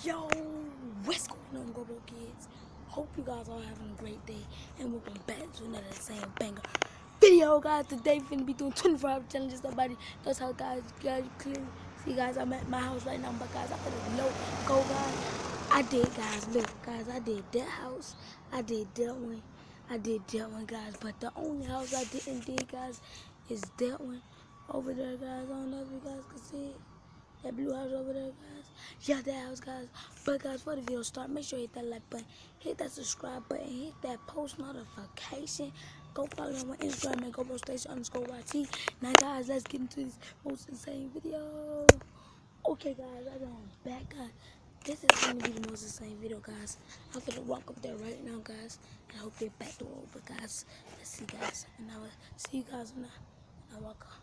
Yo, what's going on, GoBro kids? Hope you guys are having a great day, and welcome back to another same banger video, guys. Today, we're gonna be doing 24-hour challenges. Somebody, that's how guys clearly see, guys. I'm at my house right now, but guys, I gotta go, guys. I did, guys. Look, guys, I did that house. I did that one. I did that one, guys. But the only house I didn't do, guys, is that one over there, guys. I don't know if you guys can see it. That blue house over there, guys. Yeah, that house, guys. But, guys, before the video start, make sure you hit that like button, hit that subscribe button, hit that post notification. Go follow me on my Instagram at GoBroStation_YT. Now, guys, let's get into this most insane video. Okay, guys, I'm back, guys. This is going to be the most insane video, guys. I'm going to walk up there right now, guys. And I hope they back door open, guys. Let's see, guys. And I will see you guys when I walk up.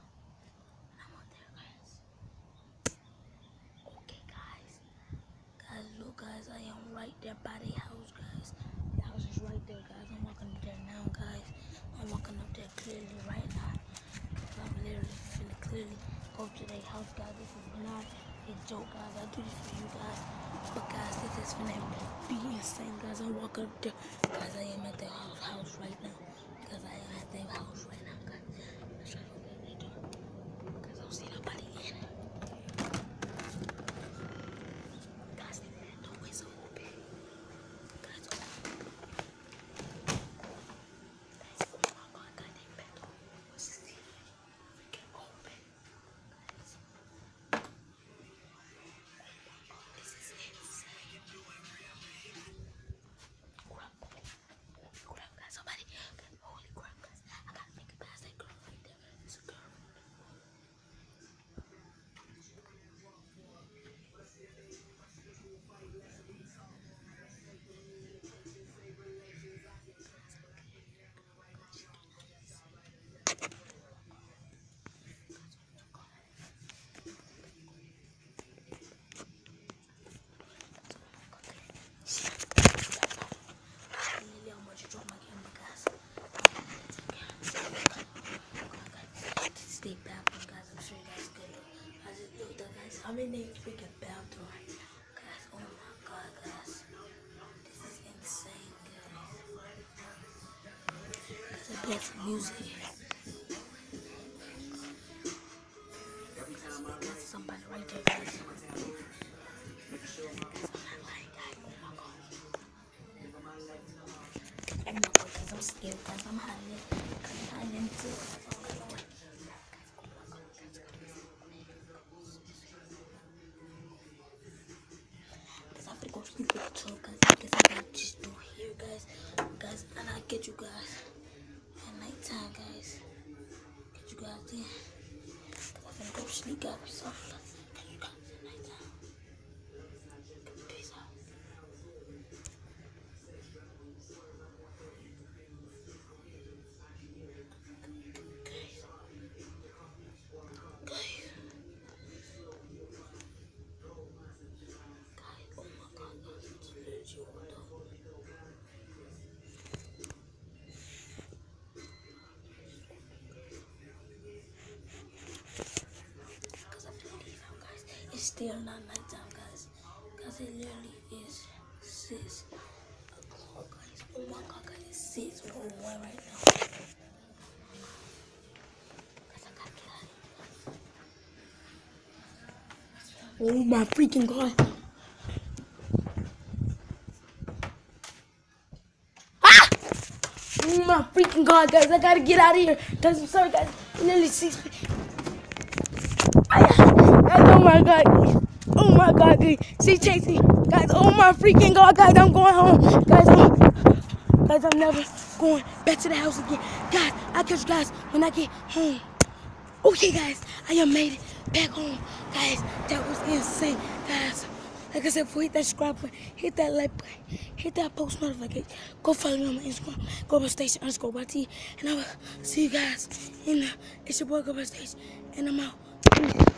Look, guys, I am right there by the house, guys. The house is right there, guys. I'm walking up there now, guys. I'm walking up there clearly right now. I'm literally feeling clearly go to their house, guys. This is not a joke, guys. I do this for you guys. But, guys, this is gonna be insane, guys. I'm walking up there. Guys, I am at their house right now. Because I am at their house right now, guys. Let's try to open their door. Because I don't see nobody in it. Bathroom, guys. I'm sure you guys could do. I just looked up, guys. I'm in the freaking bathroom, guys. Oh my god, guys. This is insane, guys. I play some music. There's somebody right there, guys. Oh my god, guys. I'm scared, guys. I'm hiding too. Guys, I guess I gotta just do here, guys, and I'll get you guys at nighttime, guys. Get you guys in. Cause I'm gonna go sleep, guys. So, get you guys at nighttime. Peace out. It's still not nighttime, guys. Cause it literally is 6 o'clock, guys. Oh my god, guys, it's 6:01 right now. Guys, I gotta get out of here. Oh my freaking god. Ah! Oh my freaking god, guys. I gotta get out of here. Guys, I'm sorry, guys. It's literally 6 Oh my god. Oh my god, guys. See, chasing. Guys, oh my freaking god, guys. I'm going home. Guys, I'm never going back to the house again. Guys, I'll catch you guys when I get home. Okay, guys. I have made it back home. Guys, that was insane. Guys, like I said, before, hit that subscribe button, hit that like button, hit that post notification. Go follow me on my Instagram, GoBroStation_YT. And I will see you guys in the, it's your boy GoBroStation. And I'm out.